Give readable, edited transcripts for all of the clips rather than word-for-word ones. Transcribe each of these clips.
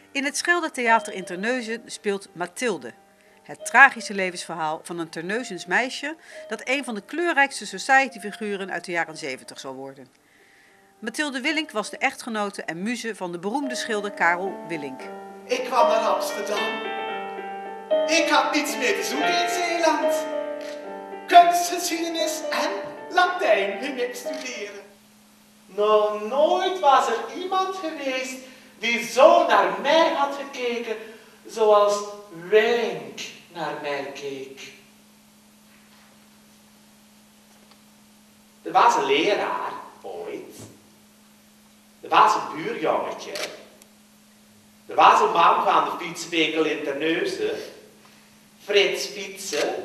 In het Schildertheater in Terneuzen speelt Mathilde. Het tragische levensverhaal van een Terneuzens meisje dat een van de kleurrijkste society-figuren uit de jaren 70 zal worden. Mathilde Willink was de echtgenote en muze van de beroemde schilder Karel Willink. Ik kwam naar Amsterdam. Ik had niets meer te zoeken in Zeeland. Kunstgeschiedenis en Latijn ging ik studeren. Nog nooit was er iemand geweest die zo naar mij had gekeken zoals Willink naar mij keek. Er was een leraar, ooit. Er was een buurjongetje. Er was een man van de fietswinkel in Terneuzen, Frits Fietsen.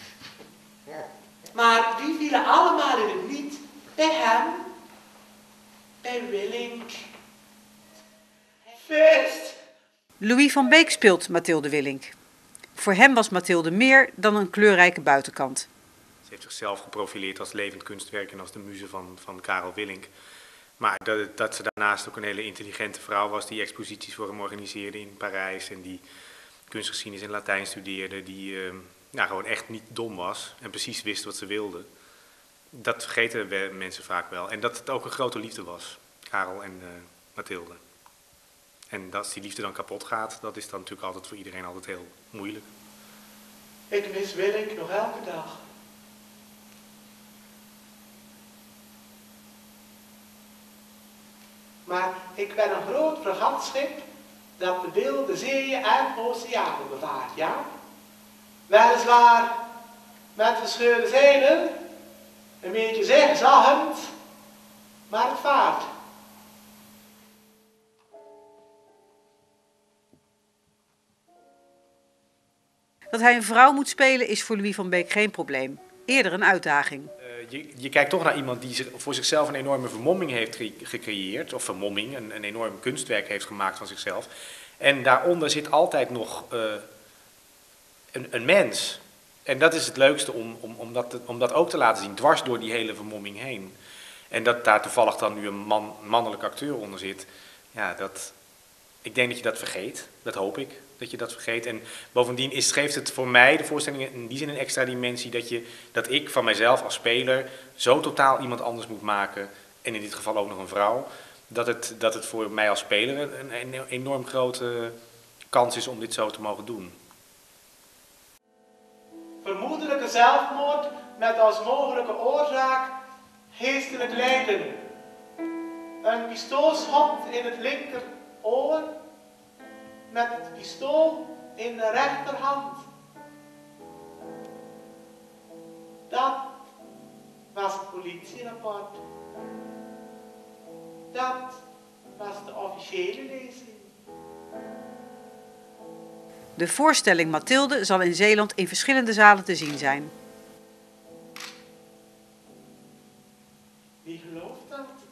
Maar die vielen allemaal in het niet bij hem, bij Willink. Feest! Louis van Beek speelt Mathilde Willink. Voor hem was Mathilde meer dan een kleurrijke buitenkant. Ze heeft zichzelf geprofileerd als levend kunstwerk en als de muze van Karel Willink. Maar dat ze daarnaast ook een hele intelligente vrouw was die exposities voor hem organiseerde in Parijs en die kunstgeschiedenis en Latijn studeerde, die gewoon echt niet dom was en precies wist wat ze wilde. Dat vergeten mensen vaak wel. En dat het ook een grote liefde was, Karel en Mathilde. En als die liefde dan kapot gaat, dat is dan natuurlijk altijd voor iedereen altijd heel moeilijk. Ik mis Willink nog elke dag. Maar ik ben een groot fregatschip dat de wilde zeeën en oceanen bevaart, ja? Weliswaar met verscheurde zeilen, een beetje zigzaggend, maar het vaart. Dat hij een vrouw moet spelen is voor Louis van Beek geen probleem. Eerder een uitdaging. Je kijkt toch naar iemand die voor zichzelf een enorme vermomming heeft gecreëerd. Of vermomming, een enorm kunstwerk heeft gemaakt van zichzelf. En daaronder zit altijd nog een mens. En dat is het leukste om dat ook te laten zien, dwars door die hele vermomming heen. En dat daar toevallig dan nu een mannelijke acteur onder zit. Ja, ik denk dat je dat vergeet. Dat hoop ik, dat je dat vergeet. En bovendien geeft het voor mij, de voorstelling, in die zin een extra dimensie dat ik van mijzelf als speler zo totaal iemand anders moet maken, en in dit geval ook nog een vrouw, dat het voor mij als speler een enorm grote kans is om dit zo te mogen doen. Vermoedelijke zelfmoord met als mogelijke oorzaak geestelijk lijden. Een pistoolschot in het linkeroor met het pistool in de rechterhand. Dat was het politierapport. Dat was de officiële lezing. De voorstelling Mathilde zal in Zeeland in verschillende zalen te zien zijn. Wie gelooft dat?